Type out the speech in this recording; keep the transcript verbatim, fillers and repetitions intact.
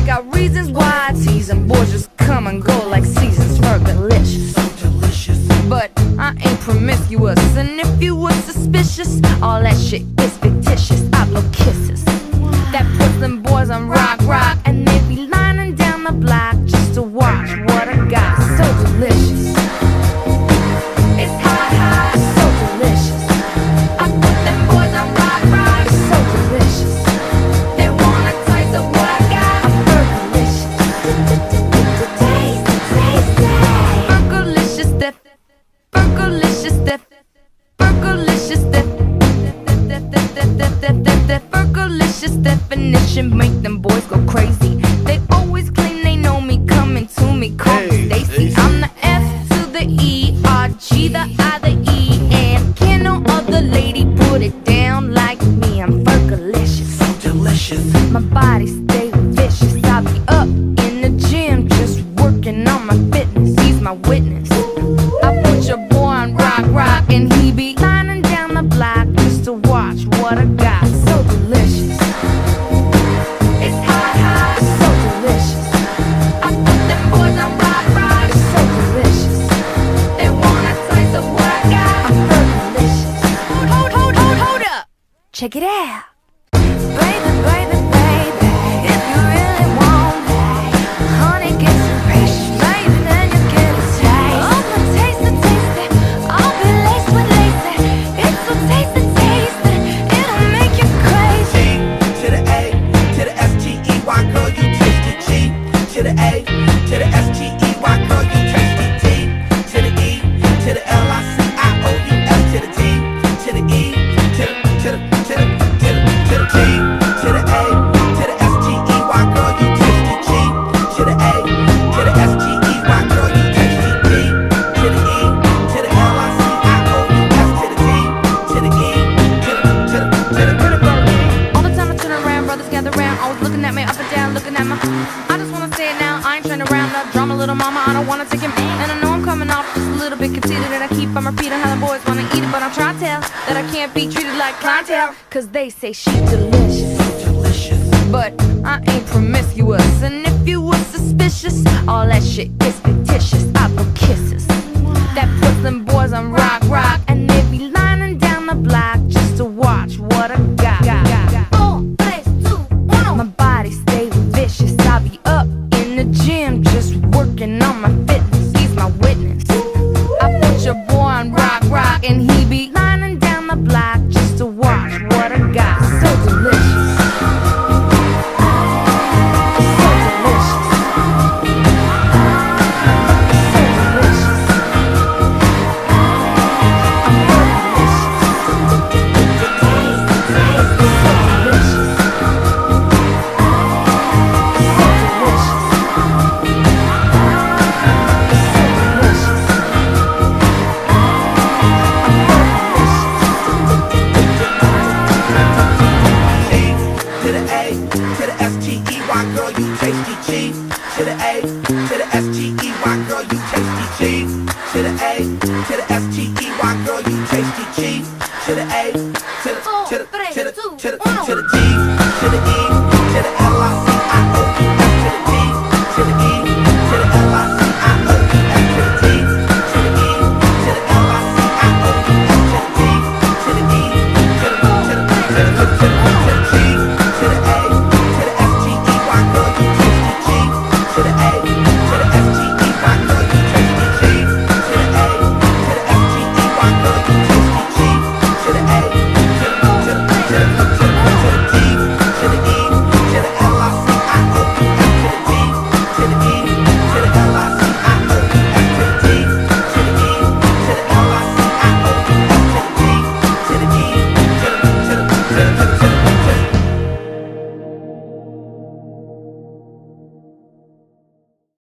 I got reasons why I tease them. Boys just come and go like seasons. Fergalicious, so delicious. but I ain't promiscuous. And if you were suspicious, all that shit is fictitious. I blow kisses that puts them boys on rock, rock, and they be lining down the block just to watch what I got. So delicious, it's hot, hot, so delicious. I put them boys on rock, rock, it's so delicious. They wanna taste of what I got. I'm Fergalicious, taste, taste, taste. Fergalicious, that, Fergalicious, that, Fergalicious, that, Fergalicious definition make them boys go crazy. They always claim they know me, coming to me, call me Stacy. I'm the F to the E, R, G, the I, the E, and can no other lady put it down like me. I'm Fergalicious, So delicious. my body stay vicious. I'll be up in the gym just working on my fitness. He's my witness. I put your boy on rock, rock, and he be lining down the block just to watch what I got. So delicious, it's hot, hot, so delicious. I put them boys on rock, rock, it's so delicious. They wanna taste of what I got. I'm Fergalicious. Hold, hold, hold, hold, hold up. Check it out. Baby, baby, baby, if you really want me, honey, get some precious, baby, then you get a taste. Oh, but taste it, taste it, I'll be laced with lace. It's so tasty, tasty, it'll make you crazy. G to the A, to the S T E Y, girl, you tasty. G to the A, to the S T E Y, girl, you tasty. T to the E, to the L I C I O U S, to the T, to the E, to the, to the, to the, to the, to the T, to the A, to the S T E Y, girl, you tasty. G to the A, to the S T E Y, girl, you tasty. D to the E, to the L I C I O U S, to the T, to the E, to the, to the, to the, to the All the time I turn around, brothers gather round, always looking at me up and down, looking at me. I just wanna say it now, I ain't turning around, that drama, little mama, I don't wanna take him. And I know I'm coming off just a little bit conceited, and I keep on repeating how the boys wanna eat it, but I'm trying to tell that I can't be treated like clientele, cause they say she delicious, delicious. but I ain't promiscuous. And if you were suspicious, all that shit is fictitious. I blow kisses that puts them boys on rock, rock, and they be lining down the block just to watch what I got. Four, three, two, one. My body stay vicious. I'll be up in the gym just working on my fitness. He's my witness. I put your boy on rock, rock, and he be lining down the block just to watch what I got. So delicious, so delicious, so delicious. I'm Fergalicious, so delicious, so delicious, so delicious. To the A, to the S T E Y, girl, you tasty. G to the A, to the S T E Y, girl, you tasty. G to the A, to the S T E Y, girl, you tasty. G to the A, to the, to the, to the, to the, to the T, to the E, to the L I C